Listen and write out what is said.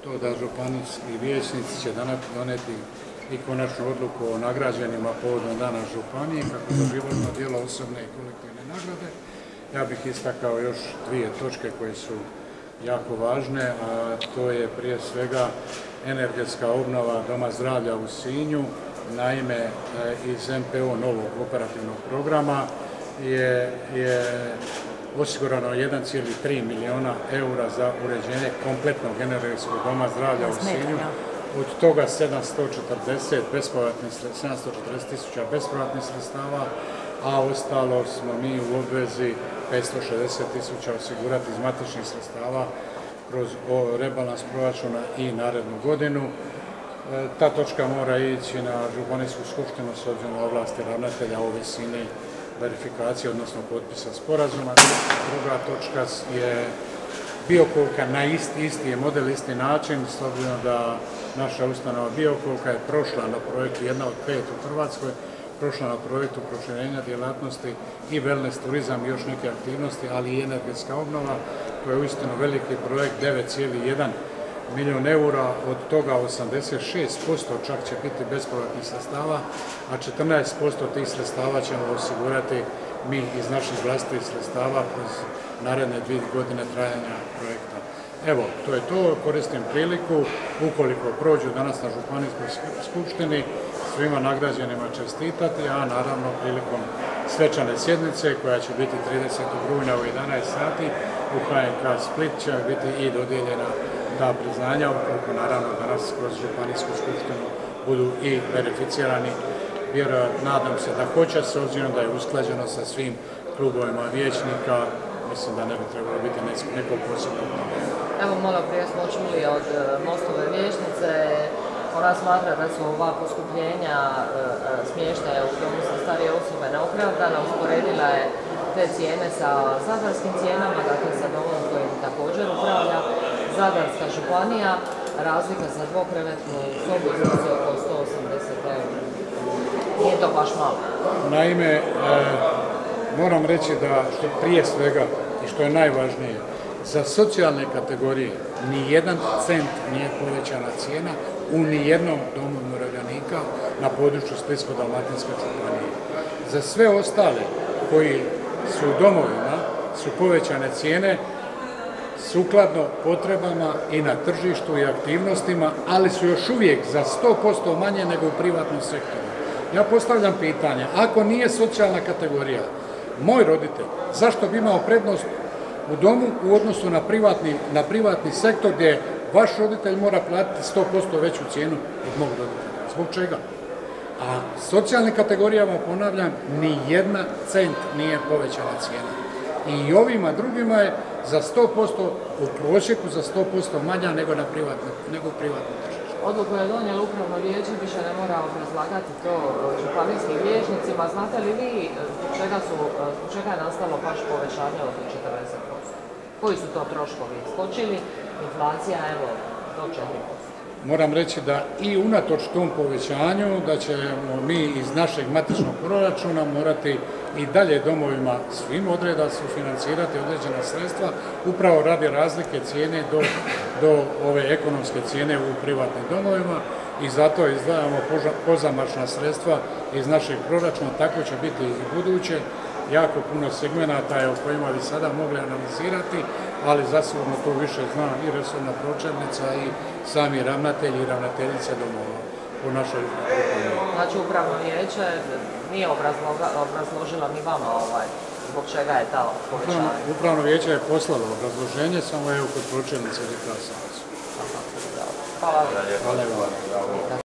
to da županijski vijećnici će danas doneti i konačnu odluku o nagrađenima povodom dana županije, kako za životno djelo, osobne i kolektivne nagrade. Ja bih istakao još dvije točke koje su jako važne, a to je prije svega energetska obnova Doma zdravlja u Sinju. Naime, iz MPO novog operativnog programa je osigurano 1,3 milijuna eura za uređenje kompletnog energetskog doma zdravlja u Sinju. Od toga 740 tisuća bespovratnih sredstava, a ostalo smo mi u obvezi 560 tisuća osigurati iz matičnih sredstava kroz rebalans proračuna i narednu godinu. Ta točka mora ići na županijsku skupštinu s obzirom na ovlasti ravnatelja o visini verifikacije, odnosno potpisa sporazuma. Druga točka je Biokovka na isti je model, isti način, s obzirom da naša ustanova Biokovka je prošla na projektu, jedna od 5 u Hrvatskoj, prošla na projektu proširenja djelatnosti i wellness turizam i još neke aktivnosti, ali i energetska obnova. To je uistinu veliki projekt, 9,1 milijun eura, od toga 86% čak će biti bespovratnih sredstava, a 14% tih sredstava ćemo osigurati mi iz naših vlastitih sredstava kroz naredne 2 godine trajanja projekta. Evo, to je to. Koristim priliku, ukoliko prođu danas na županijskoj skupštini, svima nagrađenima čestitati, a naravno prilikom svečane sjednice koja će biti 30. rujna u 11 sati u HNK Split će biti i dodijeljena ta priznanja, ukoliko naravno danas kroz županijsku skupštinu budu i verificirani. Vjerojatno, nadam se da hoće, s obzirom da je usklađeno sa svim klubovima vijećnika, mislim da ne bi trebalo biti neko posebno. Evo, malo prije smo čuli od Mostove vijećnice, ona smatra da su ova poskupljenja smještaja u domu za starije osobe neopravdana, usporedila je te cijene sa zadarskim cijenama, dakle sa domom kojim također upravlja Zadarska županija, razlika za dvokrevetnu sobu iznosi oko 180 eura. Nije to baš malo. Naime, moram reći da što prije svega i što je najvažnije, za socijalne kategorije nijedan cent nije povećana cijena u nijednom domu umirovljenika na području Splitsko-dalmatinske županije. Za sve ostale koji su u domovima su povećane cijene sukladno potrebama i na tržištu i aktivnostima, ali su još uvijek za 100% manje nego u privatnom sektoru. Ja postavljam pitanje, ako nije socijalna kategorija, moj roditelj, zašto bi imao prednost u domu u odnosu na privatni sektor gdje vaš roditelj mora platiti 100% veću cijenu od mog roditelja? Zbog čega? A socijalnim kategorijama, ponavljam, ni jedna cent nije povećana cijena. I ovima drugima je za 100%, u prosjeku za 100% manja nego u privatnom tržištu. Odluku je donijelo upravno vijeće, više ne mora obrazlagati to županijskim vijećnicima. Znate li vi zbog čega je nastalo baš povećanje od 40%? Koji su to troškovi skočili? Inflacija, evo, do 4%. Moram reći da i unatoč tom povećanju da ćemo mi iz našeg matičnog proračuna morati i dalje domovima svim odreda sufinancirati određena sredstva upravo radi razlike cijene do ove ekonomske cijene u privatnim domovima i zato izdvajamo pozamašna sredstva iz našeg proračuna, tako će biti i buduće. Jako puno segmenata je o kojima bi sada mogli analizirati, ali zasigurno tu više zna i resorna pročelnica i sami ravnatelji i ravnateljice domova u našoj županiji. Znači upravno vijeće nije obrazložilo ni vama zbog čega je ta povećanja? Upravno vijeće je poslalo obrazloženje, samo evo kod pročelnice rekla sam. Hvala. Hvala.